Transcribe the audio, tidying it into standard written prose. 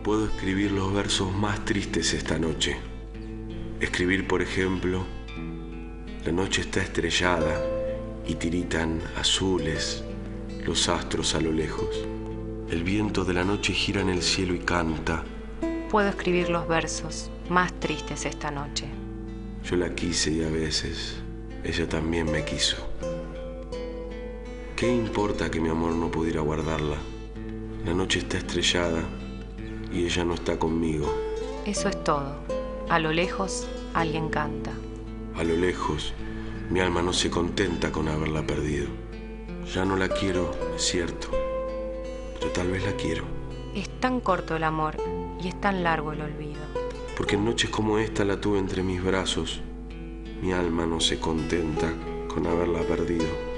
Puedo escribir los versos más tristes esta noche. Escribir, por ejemplo, la noche está estrellada y tiritan azules los astros a lo lejos. El viento de la noche gira en el cielo y canta. Puedo escribir los versos más tristes esta noche. Yo la quise y a veces ella también me quiso. ¿Qué importa que mi amor no pudiera guardarla? La noche está estrellada y ella no está conmigo. Eso es todo. A lo lejos, alguien canta. A lo lejos, mi alma no se contenta con haberla perdido. Ya no la quiero, es cierto, pero tal vez la quiero. Es tan corto el amor y es tan largo el olvido. Porque en noches como esta la tuve entre mis brazos. Mi alma no se contenta con haberla perdido.